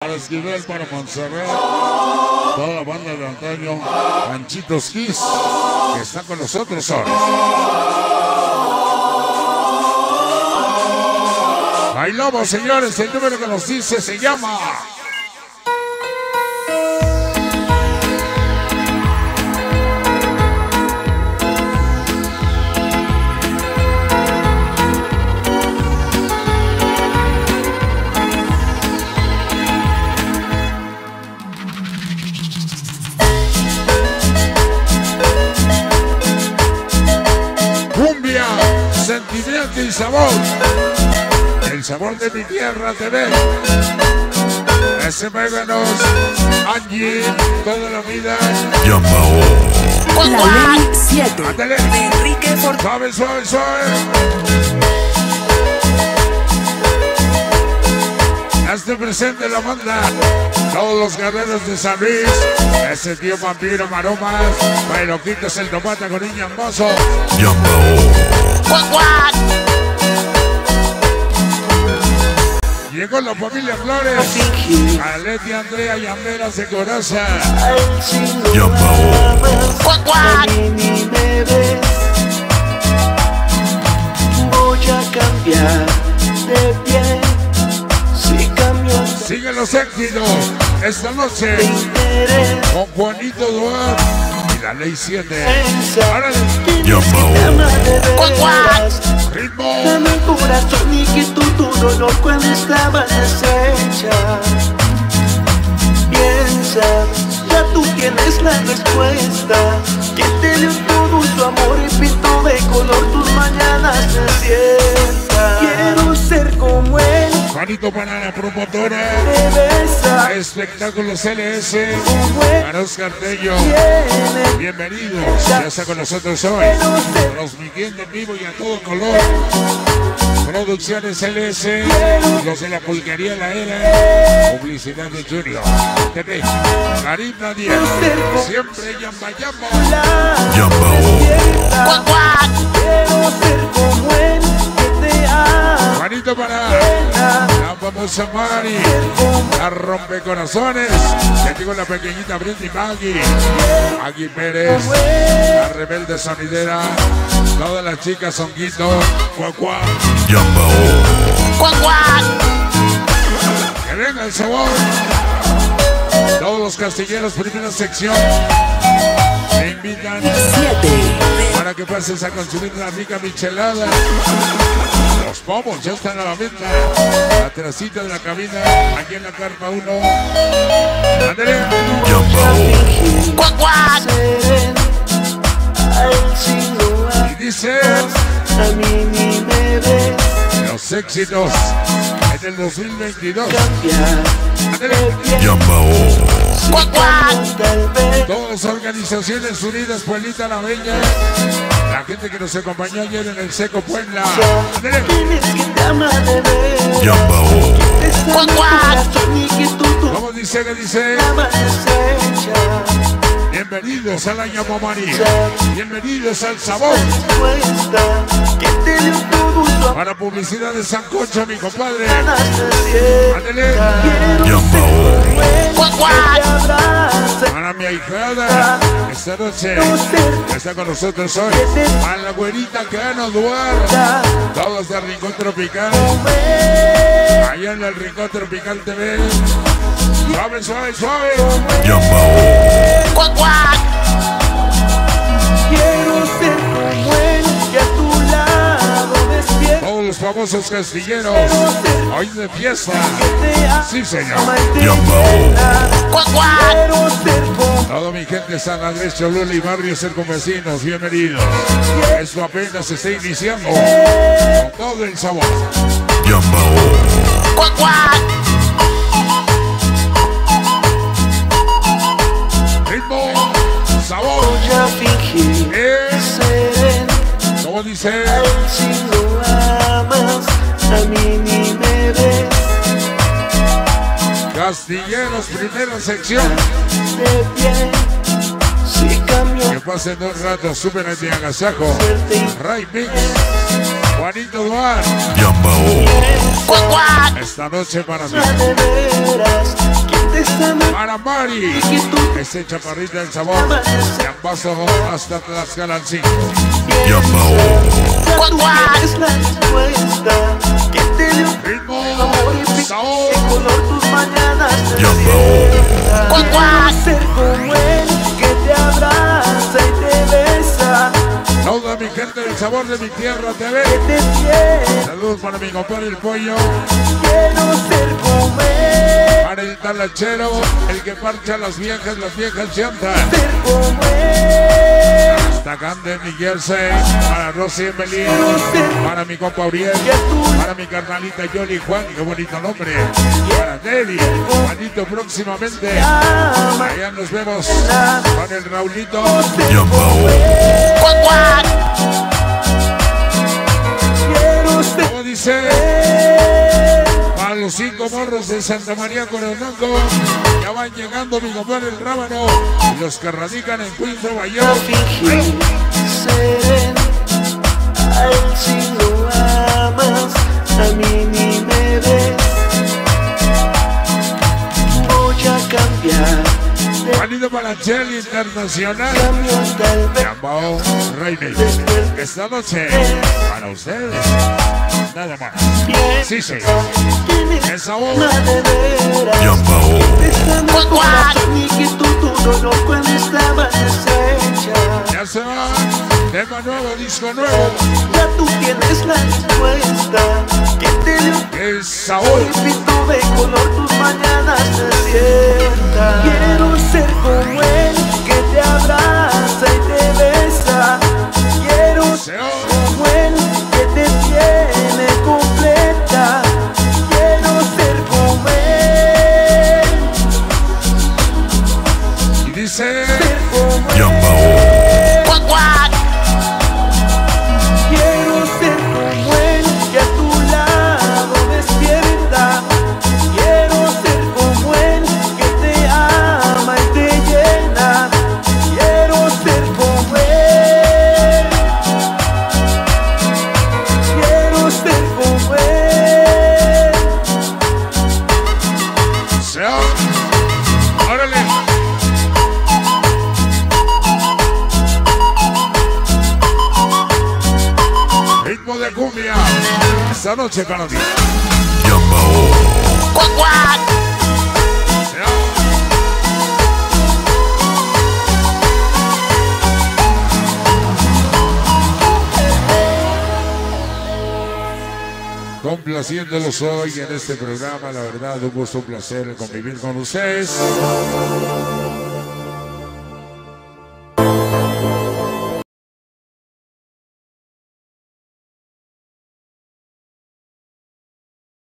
Para Esquivel, para Montserrat, toda la banda de antaño, Panchitos Kiss, que está con nosotros ahora. Bailamos, señores, el número que nos dice se llama... Cumbia, sentimiento y sabor. El sabor de mi tierra TV. Ese Méganos, Angie, toda la vida. La Ley 7. Ándale. Enrique Fortuna. Suave, suave, suave. Hazte presente la banda. Todos los guerreros de San Luis. Ese tío vampiro Maromas. Bailoquitos el tomate con niño hermoso. Llegó la familia Flores. Aleti, Andrea y Amberas de Coraza. Voy a cambiar de pie. Si cambio, Siguen los éxitos esta noche con Juanito Duarte y la Ley 7. ¡Árale! ¡Ritmo! dame el corazón y que tu dolor cuando estaba deshecha. Piensa, ya tú tienes la respuesta. Que te dio todo su amor y pintó de color tus mañanas desiertas. Quiero ser como él. Juanito para la promotora. Me besa. Espectáculos LS. Para Oscar Tello. Bienvenidos. Ya está con nosotros hoy. Transmitiendo en vivo y a todo color. Producciones LS. Los de la pulquería La Era. Publicidad de Junior. TV. Karim Nadia. Siempre Yamba Yamba. Quiero ser como él, que te ame. Juanito para la famosa Mari. La rompecorazones. Ya llegó la pequeñita Britney Maggie. Maggie Pérez. La rebelde sonidera. Todas las chicas Songuito. Cuacuá. Que venga el sabor. Todos los castilleros, primera sección. Te invitan 7. para que pases a consumir una rica michelada. Los pomos ya están a la venta. La terracita de la cabina, aquí en la carpa 1. ¡Ándale! Y dice... A mí ni me ves. Los éxitos en el 2022. ¡Ándale! Tal vez Todas las organizaciones unidas, Pueblita La Bella. La gente que nos acompañó ayer en el Seco Puebla. ¡Ándale! tienes que te ama de ver. Y que tú ¿Cómo dice? ¿Qué dice? amas deshecha. Bienvenidos a la Llama María. Bienvenidos al sabor. Respuesta que te dio todo su amor. Para publicidad de Sancocho, mi compadre. Ganas desiertas. Ándale. Quiero ser como él, que te abrace. Para mi ahijada, esta noche está con nosotros hoy. A la güerita Cano Duarte. Todos del Rincón Tropical. Allá en el Rincón Tropical TV. Suave, suave, suave. Quiero ser como él, que a tu lado despierta. Todos los famosos castilleros. Hoy de fiesta. Te ama Sí, señor. y te llena. Quiero ser como Toda mi gente de San Andrés, Cholula y barrios circunvecinos, bienvenidos. Esto apenas se está iniciando con todo el sabor. Ritmo, sabor, voy a fingir ser él. como dice, Si lo amas, a mí ni me ves. Castilleros, primera sección. De pie, si cambio, Que pasen un rato, suben a mi agasajo. Ray Mix, Juanito Duarte. Esta noche para mí. de veras. Para Mari, ese chaparrita del sabor, de Ambazo hasta Tlaxcala al 5. Es la respuesta que te dio Ritmo, amor y sabor. de color tus mañanas despierta. Ser como él que te abraza y te besa, Toda mi gente del sabor de mi tierra TV. que te tiene. Saludos para mi compadre el pollo, Quiero ser como él, para el talachero, el que parcha las viejas llantas. ser como él. Hasta Camden y Jersey, para Rosy Embelín, para mi compa Uriel, para mi carnalita Yoli Juan, qué bonito nombre, para Nelly, Juanito próximamente. Allá nos vemos con el Raulito. Quiero ser Como dice, para los 5 morros de Santa María Coronango, ya van llegando mi compadre el Rábano y los que radican en Queens, Nueva York. fingir ser a él si lo amas, a mí ni me ves. Voy a cambiar de Juanito Palanchel Internacional, cambio tal vez. Yambao Reynel. Esta noche, para ustedes, nada más. Sí, sí. Tienes Esa voz. una de veras. Esta no es corazón y que tu dolor cuando estaba deshecha. Ya se va. Tema nuevo, disco nuevo. Ya tú tienes la respuesta que te dio Esa voz. polvito de color tus mañanas despierta. Quiero ser como él que te abraza y te besa. Quiero ser como él que te tiene completa. Quiero ser como él, Y dice, ser como él. Quiero ser como él que a tu lado despierta. Quiero ser como él que te ama y te llena. Quiero ser como él. Quiero ser como él. sea. Órale. Ritmo de cumbia. Esta noche para ti. Sea. Complaciéndolos hoy en este programa, la verdad, un gusto, un placer convivir con ustedes.